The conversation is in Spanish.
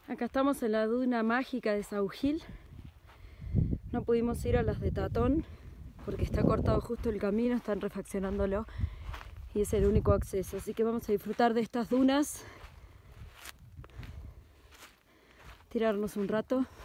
Acá estamos en la duna mágica de Saugil. No pudimos ir a las de Tatón porque está cortado justo el camino, están refaccionándolo y es el único acceso. Así que vamos a disfrutar de estas dunas, tirarnos un rato.